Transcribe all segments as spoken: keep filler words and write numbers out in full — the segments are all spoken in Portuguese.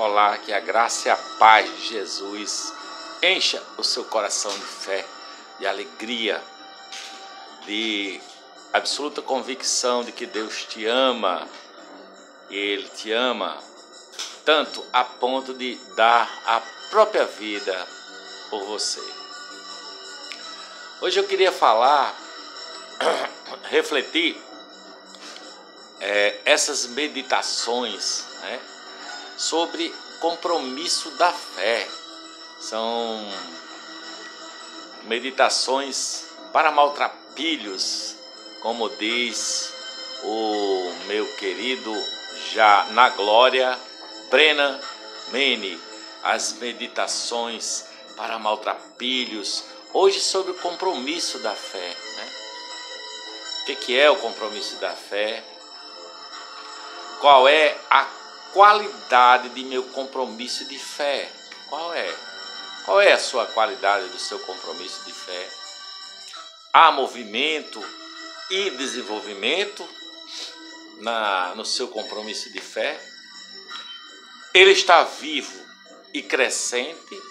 Olá, que a graça e a paz de Jesus encha o seu coração de fé, de alegria, de absoluta convicção de que Deus te ama e Ele te ama tanto a ponto de dar a própria vida por você. Hoje eu queria falar, refletir é, essas meditações, né, sobre compromisso da fé. São meditações para maltrapilhos, como diz o meu querido já na glória Brennan Manning, as meditações para maltrapilhos, hoje sobre o compromisso da fé, né? O que, que é o compromisso da fé? Qual é a qualidade de meu compromisso de fé? Qual é? Qual é a sua qualidade do seu compromisso de fé? Há movimento e desenvolvimento na, no seu compromisso de fé? Ele está vivo e crescente?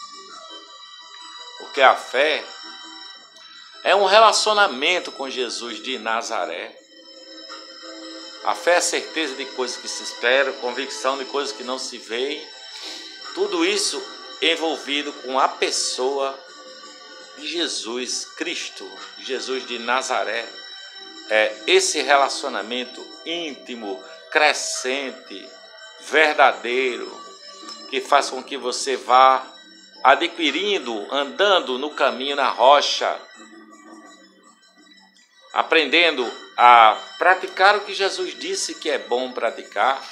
Porque a fé é um relacionamento com Jesus de Nazaré. A fé é a certeza de coisas que se esperam, convicção de coisas que não se veem. Tudo isso envolvido com a pessoa de Jesus Cristo, Jesus de Nazaré. É esse relacionamento íntimo, crescente, verdadeiro, que faz com que você vá adquirindo, andando no caminho, na rocha, aprendendo a praticar o que Jesus disse que é bom praticar.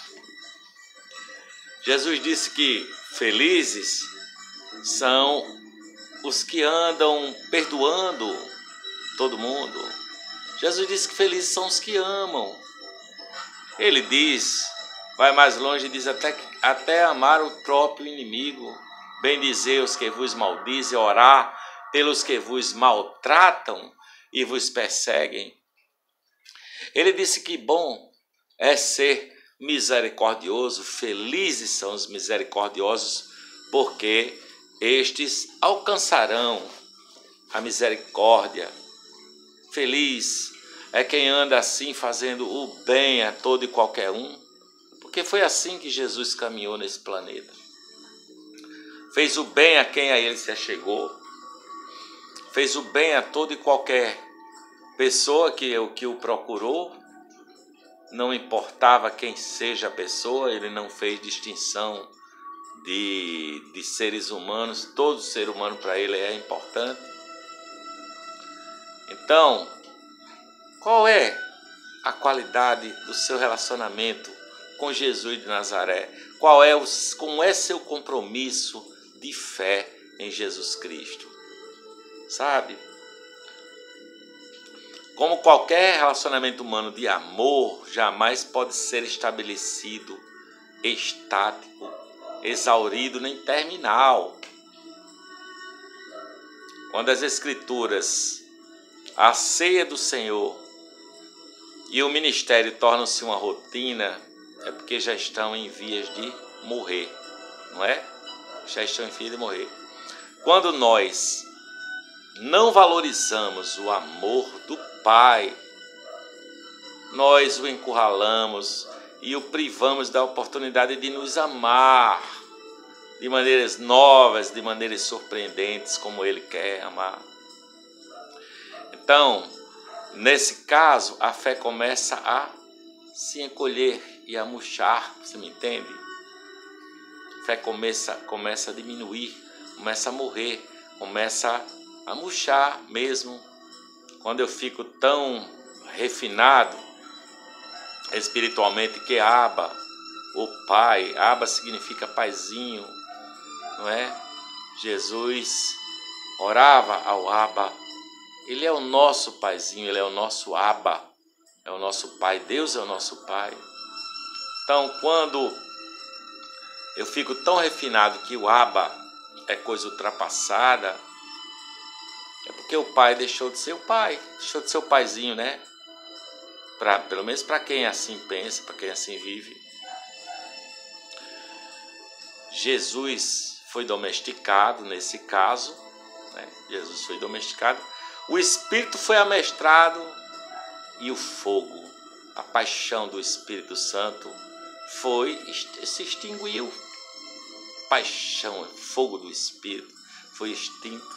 Jesus disse que felizes são os que andam perdoando todo mundo. Jesus disse que felizes são os que amam. Ele diz, vai mais longe e diz até, até amar o próprio inimigo, bendizer os que vos maldizem, orar pelos que vos maltratam e vos perseguem. Ele disse que bom é ser misericordioso, felizes são os misericordiosos, porque estes alcançarão a misericórdia. Feliz é quem anda assim fazendo o bem a todo e qualquer um, porque foi assim que Jesus caminhou nesse planeta. Fez o bem a quem a ele se achegou, fez o bem a todo e qualquer pessoa que, que o procurou. Não importava quem seja a pessoa, ele não fez distinção de, de seres humanos, todo ser humano para ele é importante. Então, qual é a qualidade do seu relacionamento com Jesus de Nazaré? Qual é o, como é seu compromisso de fé em Jesus Cristo? Sabe? Como qualquer relacionamento humano de amor, jamais pode ser estabelecido, estático, exaurido, nem terminal. Quando as Escrituras, a ceia do Senhor e o ministério tornam-se uma rotina, é porque já estão em vias de morrer, não é? Já estão em vias de morrer. Quando nós não valorizamos o amor do Pai, nós o encurralamos e o privamos da oportunidade de nos amar de maneiras novas, de maneiras surpreendentes, como Ele quer amar. Então, nesse caso, a fé começa a se encolher e a murchar, você me entende? A fé começa, começa a diminuir, começa a morrer, começa a murchar mesmo. Quando eu fico tão refinado espiritualmente que Abba, o Pai, Abba significa paizinho, não é? Jesus orava ao Abba, Ele é o nosso paizinho, Ele é o nosso Abba, é o nosso Pai, Deus é o nosso Pai. Então, quando eu fico tão refinado que o Abba é coisa ultrapassada, é porque o pai deixou de ser o pai, deixou de ser o paizinho, né? Pra, pelo menos para quem assim pensa, para quem assim vive. Jesus foi domesticado nesse caso, né? Jesus foi domesticado, o Espírito foi amestrado e o fogo, a paixão do Espírito Santo foi, se extinguiu. Paixão, fogo do Espírito foi extinto.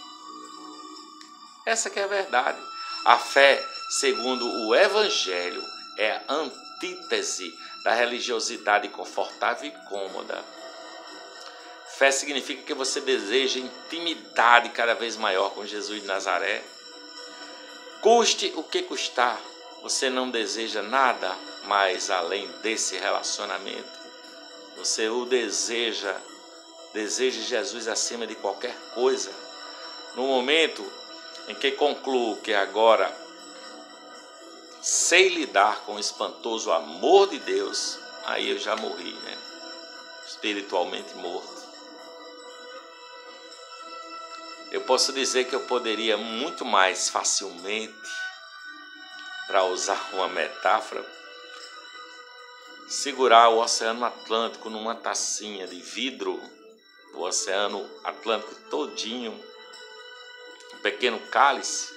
Essa que é a verdade. A fé, segundo o Evangelho, é a antítese da religiosidade confortável e cômoda. Fé significa que você deseja intimidade cada vez maior com Jesus de Nazaré. Custe o que custar, você não deseja nada mais além desse relacionamento. Você o deseja, deseja Jesus acima de qualquer coisa. No momento em que concluo que agora sei lidar com o espantoso amor de Deus, aí eu já morri, né? Espiritualmente morto. Eu posso dizer que eu poderia muito mais facilmente, para usar uma metáfora, segurar o Oceano Atlântico numa tacinha de vidro, o Oceano Atlântico todinho, um pequeno cálice,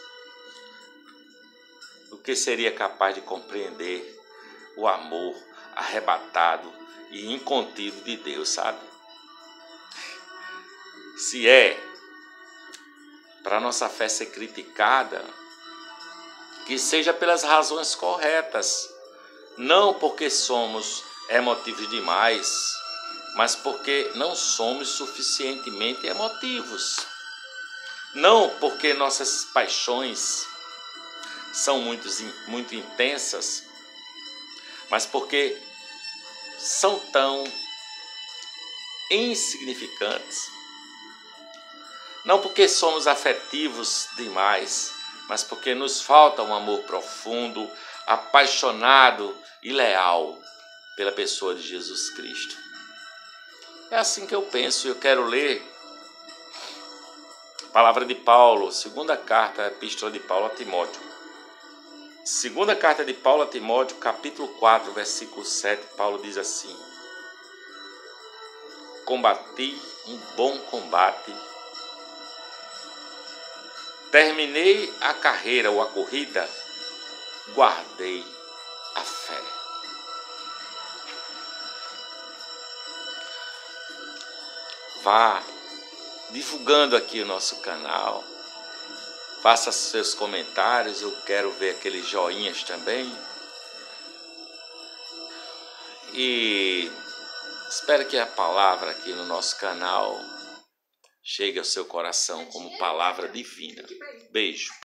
do que seria capaz de compreender o amor arrebatado e incontido de Deus, sabe? Se é para nossa fé ser criticada, que seja pelas razões corretas, não porque somos emotivos demais, mas porque não somos suficientemente emotivos. Não porque nossas paixões são muito, muito intensas, mas porque são tão insignificantes. Não porque somos afetivos demais, mas porque nos falta um amor profundo, apaixonado e leal pela pessoa de Jesus Cristo. É assim que eu penso. Eu quero ler a palavra de Paulo, segunda carta, a epístola de Paulo a Timóteo. Segunda carta de Paulo a Timóteo, capítulo quatro, versículo sete, Paulo diz assim: combati um bom combate, terminei a carreira ou a corrida, guardei a fé. Vá divulgando aqui o nosso canal, faça seus comentários, eu quero ver aqueles joinhas também. E espero que a palavra aqui no nosso canal chegue ao seu coração como palavra divina. Beijo.